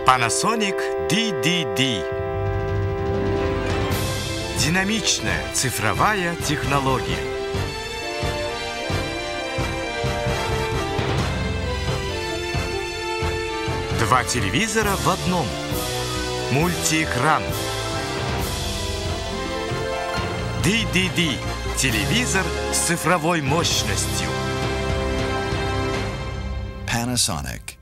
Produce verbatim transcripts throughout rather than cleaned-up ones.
Panasonic ди ди ди. Динамичная цифровая технология. Два телевизора в одном. Мультиэкран. ди ди ди. Телевизор с цифровой мощностью. Panasonic.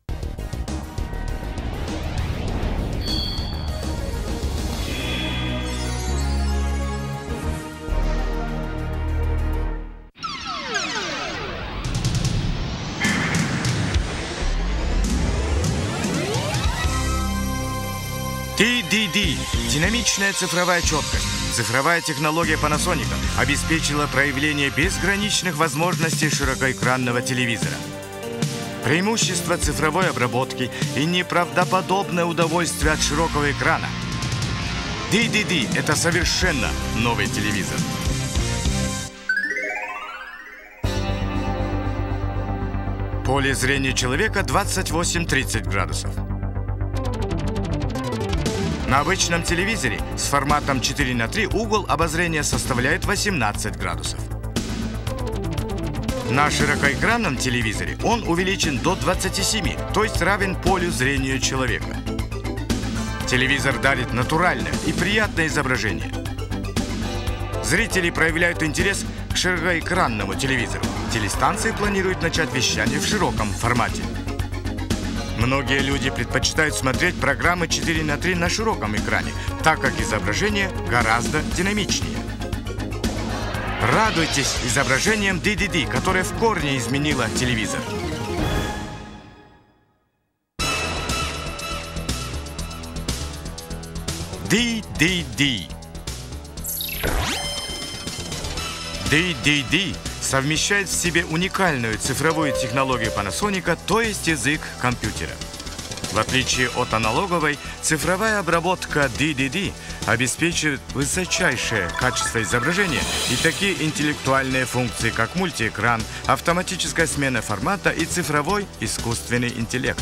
ди ди ди. Динамичная цифровая четкость. Цифровая технология Panasonic обеспечила проявление безграничных возможностей широкоэкранного телевизора. Преимущество цифровой обработки и неправдоподобное удовольствие от широкого экрана. ди ди ди – это совершенно новый телевизор. Поле зрения человека двадцать восемь — тридцать градусов. На обычном телевизоре с форматом четыре на три угол обозрения составляет восемнадцать градусов. На широкоэкранном телевизоре он увеличен до двадцати семи, то есть равен полю зрения человека. Телевизор дарит натуральное и приятное изображение. Зрители проявляют интерес к широкоэкранному телевизору. Телестанции планируют начать вещание в широком формате. Многие люди предпочитают смотреть программы четыре на три на широком экране, так как изображение гораздо динамичнее. Радуйтесь изображением ди ди ди, которое в корне изменило телевизор. ди ди ди. ди ди ди совмещает в себе уникальную цифровую технологию Panasonic, то есть язык компьютера. В отличие от аналоговой, цифровая обработка ди ди ди обеспечивает высочайшее качество изображения и такие интеллектуальные функции, как мультиэкран, автоматическая смена формата и цифровой искусственный интеллект.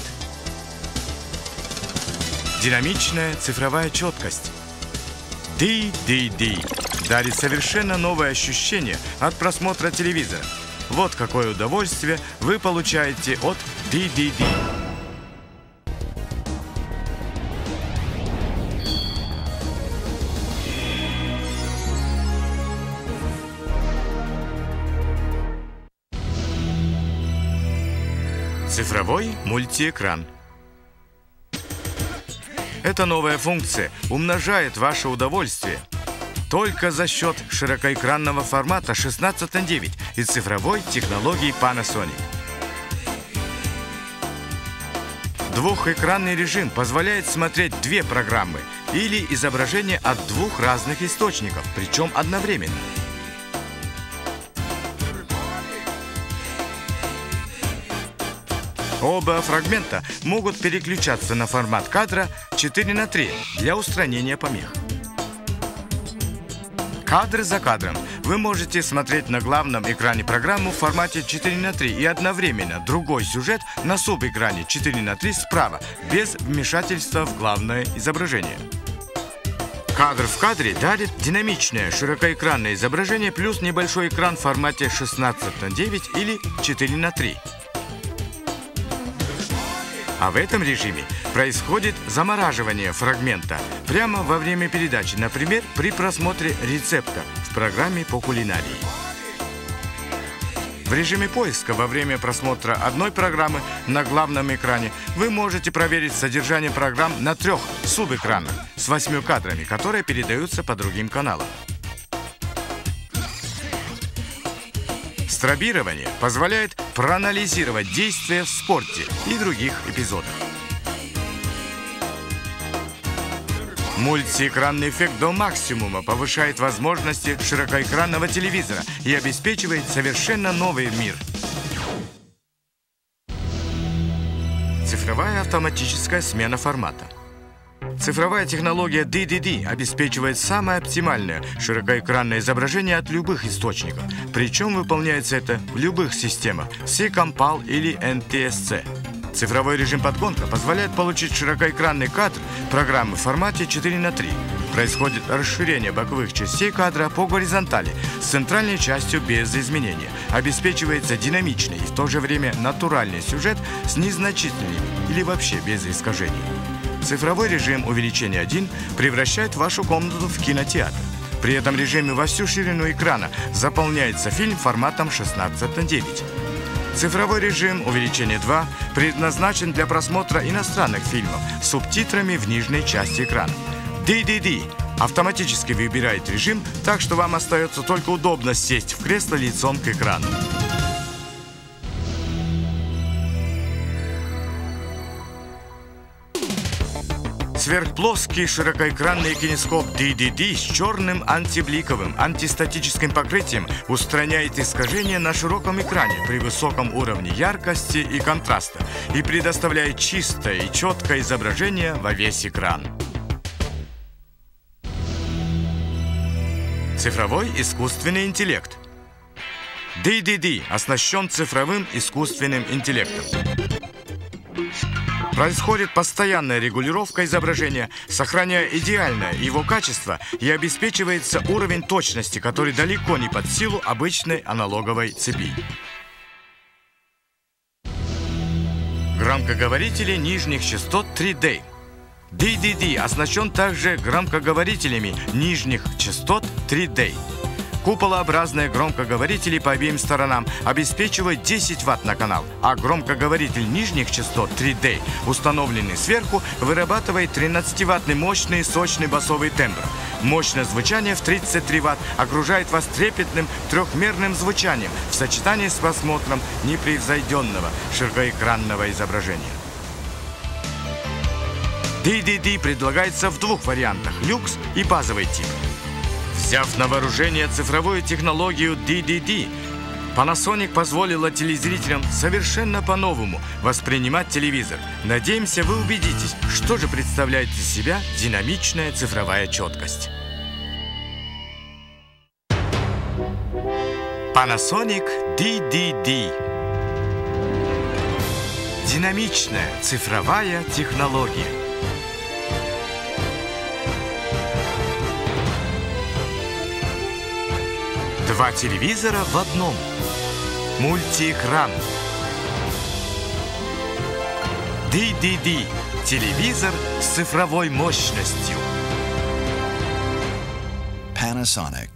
Динамичная цифровая четкость. ди ди ди дарит совершенно новое ощущение от просмотра телевизора. Вот какое удовольствие вы получаете от ди ди ди. Цифровой мультиэкран. Эта новая функция умножает ваше удовольствие только за счет широкоэкранного формата шестнадцать на девять и цифровой технологии Panasonic. Двухэкранный режим позволяет смотреть две программы или изображение от двух разных источников, причем одновременно. Оба фрагмента могут переключаться на формат кадра четыре на три для устранения помех. Кадр за кадром вы можете смотреть на главном экране программу в формате четыре на три и одновременно другой сюжет на субэкране четыре на три справа, без вмешательства в главное изображение. Кадр в кадре дарит динамичное широкоэкранное изображение плюс небольшой экран в формате шестнадцать на девять или четыре на три. А в этом режиме происходит замораживание фрагмента прямо во время передачи, например, при просмотре рецепта в программе по кулинарии. В режиме поиска во время просмотра одной программы на главном экране вы можете проверить содержание программ на трех субэкранах с восьмью кадрами, которые передаются по другим каналам. Стробирование позволяет проанализировать действия в спорте и других эпизодах. Мультиэкранный эффект до максимума повышает возможности широкоэкранного телевизора и обеспечивает совершенно новый мир. Цифровая автоматическая смена формата. Цифровая технология ди ди ди обеспечивает самое оптимальное широкоэкранное изображение от любых источников. Причем выполняется это в любых системах си-Compal или эн ти эс си. Цифровой режим подгонка позволяет получить широкоэкранный кадр программы в формате четыре на три. Происходит расширение боковых частей кадра по горизонтали с центральной частью без изменения. Обеспечивается динамичный и в то же время натуральный сюжет с незначительными или вообще без искажений. Цифровой режим увеличения один превращает вашу комнату в кинотеатр. При этом режиме во всю ширину экрана заполняется фильм форматом шестнадцать на девять. Цифровой режим увеличения два предназначен для просмотра иностранных фильмов с субтитрами в нижней части экрана. ди ди ди автоматически выбирает режим, так что вам остается только удобно сесть в кресло лицом к экрану. Сверхплоский широкоэкранный кинескоп ди ди ди с черным антибликовым антистатическим покрытием устраняет искажения на широком экране при высоком уровне яркости и контраста и предоставляет чистое и четкое изображение во весь экран. Цифровой искусственный интеллект. ди ди ди оснащен цифровым искусственным интеллектом. Происходит постоянная регулировка изображения, сохраняя идеальное его качество, и обеспечивается уровень точности, который далеко не под силу обычной аналоговой цепи. Громкоговорители нижних частот три дэ. ди ди ди оснащен также громкоговорителями нижних частот три дэ. Куполообразные громкоговорители по обеим сторонам обеспечивают десять ватт на канал, а громкоговоритель нижних частот три дэ, установленный сверху, вырабатывает тринадцативаттный мощный сочный басовый тембр. Мощное звучание в тридцать три ватт окружает вас трепетным трехмерным звучанием в сочетании с просмотром непревзойденного широкоэкранного изображения. ди ди ди предлагается в двух вариантах – люкс и базовый тип. Взяв на вооружение цифровую технологию ди ди ди, Panasonic позволила телезрителям совершенно по-новому воспринимать телевизор. Надеемся, вы убедитесь, что же представляет из себя динамичная цифровая четкость. Panasonic ди ди ди. Динамичная цифровая технология. Два телевизора в одном. Мультиэкран. ди ди ди. Телевизор с цифровой мощностью. Panasonic.